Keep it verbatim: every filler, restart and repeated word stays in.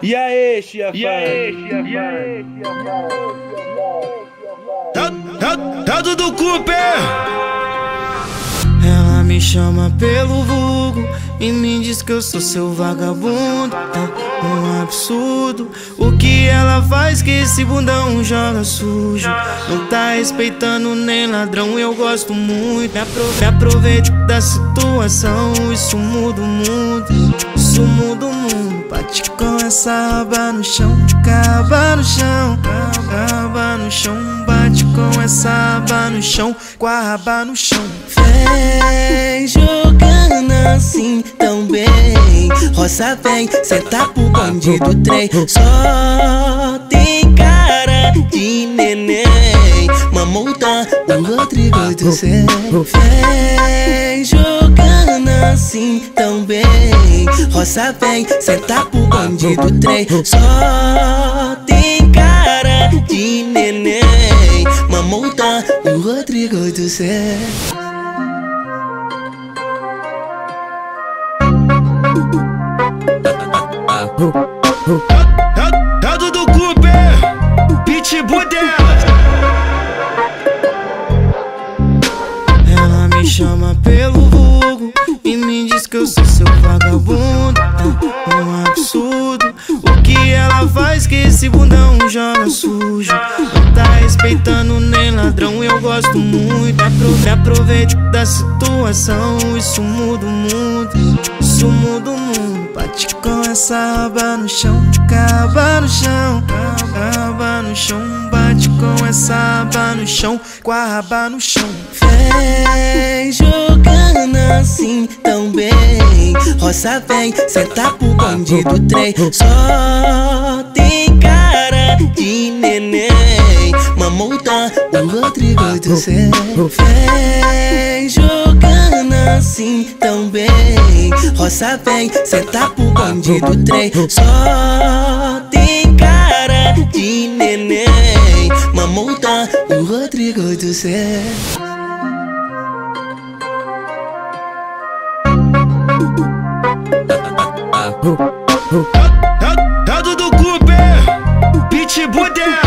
E aí, Chiafã? E aí, Chiafã? Dado do Cooper! Ela me chama pelo vulgo e me diz que eu sou seu vagabundo. É um absurdo o que ela faz, que esse bundão joga sujo. Não tá respeitando nem ladrão, eu gosto muito. Me, apro me aproveito da situação, isso muda o mundo. Isso muda o mundo. Bate com essa aba no chão, cava no chão, cava no chão. Bate com essa aba no chão, com a raba no chão. Vem jogando assim tão bem. Roça vem, senta pro bonde do trem. Só tem cara de neném. Mamão tá no Rodrigo do céu. Vem jogando assim tão bem. Roça vem, senta pro bonde do trem. Só tem cara de neném. Mamão tá no Rodrigo do céu. Dado do Cooper, pitbull dela. Ela me chama pelo vulgo e me diz que eu sou seu vagabundo. É um absurdo o que ela faz, que esse bundão joga sujo. Não tá respeitando nem ladrão, eu gosto muito. Me aproveito da situação, isso muda o mundo. Isso muda o mundo. Bate com essa aba no chão, cava no chão, cava no chão. Bate com essa aba no chão, com a raba no chão. Vem jogando assim tão bem. Roça vem, senta pro bonde do trem. Só tem cara de neném. Mamão tá no Rodrigo do céu. Vem jogando assim tão bem. Roça vem, senta pro bonde do trem. Só tem cara de neném. Mamão tá no Rodrigo do céu. Dado do Cooper, pitbull dela.